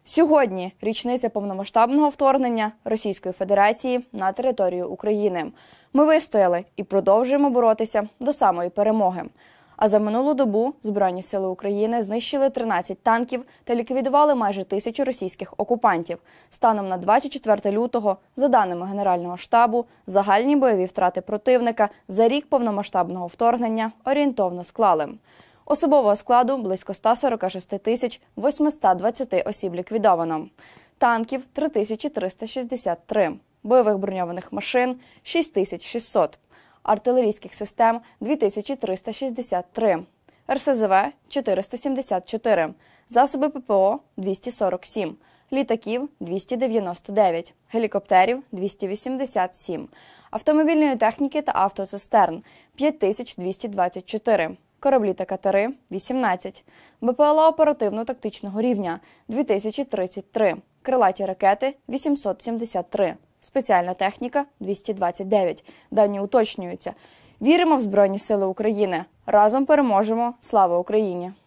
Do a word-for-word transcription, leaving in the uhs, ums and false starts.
Сьогодні річниця повномасштабного вторгнення Російської Федерації на територію України. Ми вистояли і продовжуємо боротися до самої перемоги. А за минулу добу Збройні сили України знищили тринадцять танків та ліквідували майже тисячу російських окупантів. Станом на двадцять четверте лютого, за даними Генерального штабу, загальні бойові втрати противника за рік повномасштабного вторгнення орієнтовно склали: особового складу – близько ста сорока шести тисяч восьмиста двадцяти осіб ліквідовано, танків – три тисячі триста шістдесят три, бойових броньованих машин – шість тисяч шістсот, артилерійських систем – дві тисячі триста шістдесят три, ер ес зе ве – чотириста сімдесят чотири, засоби пе пе о – двісті сорок сім, літаків – двісті дев'яносто дев'ять, гелікоптерів – двісті вісімдесят сім, автомобільної техніки та автоцистерн – п'ять тисяч двісті двадцять чотири, кораблі та катери – вісімнадцять, бе пе ел а оперативно-тактичного рівня – дві тисячі тридцять три, крилаті ракети – вісімсот сімдесят три, спеціальна техніка – двісті двадцять дев'ять. Дані уточнюються. Віримо в Збройні сили України. Разом переможемо. Слава Україні!